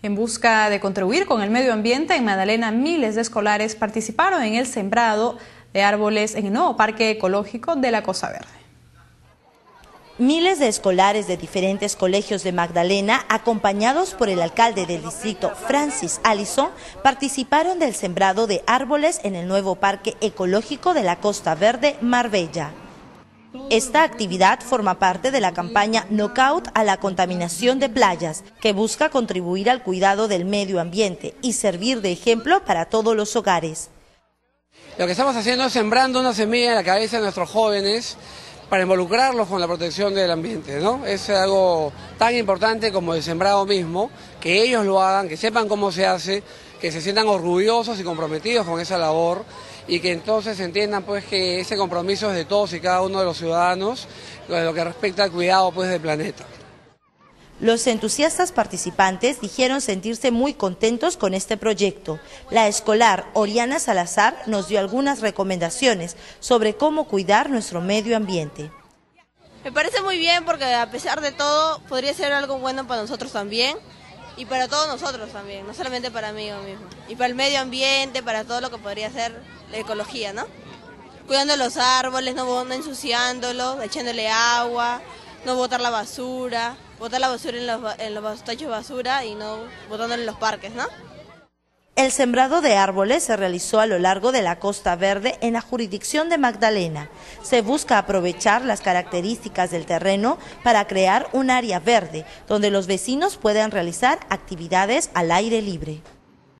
En busca de contribuir con el medio ambiente, en Magdalena miles de escolares participaron en el sembrado de árboles en el nuevo parque ecológico de la Costa Verde. Miles de escolares de diferentes colegios de Magdalena, acompañados por el alcalde del distrito, Francis Allison, participaron del sembrado de árboles en el nuevo parque ecológico de la Costa Verde, Marbella. Esta actividad forma parte de la campaña Knockout a la contaminación de playas, que busca contribuir al cuidado del medio ambiente y servir de ejemplo para todos los hogares. Lo que estamos haciendo es sembrando una semilla en la cabeza de nuestros jóvenes para involucrarlos con la protección del ambiente, ¿no? Es algo tan importante como el sembrado mismo, que ellos lo hagan, que sepan cómo se hace, que se sientan orgullosos y comprometidos con esa labor y que entonces entiendan pues que ese compromiso es de todos y cada uno de los ciudadanos, lo que respecta al cuidado pues del planeta. Los entusiastas participantes dijeron sentirse muy contentos con este proyecto. La escolar Oriana Salazar nos dio algunas recomendaciones sobre cómo cuidar nuestro medio ambiente. Me parece muy bien porque a pesar de todo podría ser algo bueno para nosotros también y para todos nosotros también, no solamente para mí mismo. Y para el medio ambiente, para todo lo que podría ser la ecología, ¿no? Cuidando los árboles, no ensuciándolos, echándole agua, no botar la basura en los tachos de basura y no botándola en los parques, ¿no? El sembrado de árboles se realizó a lo largo de la Costa Verde en la jurisdicción de Magdalena. Se busca aprovechar las características del terreno para crear un área verde donde los vecinos puedan realizar actividades al aire libre.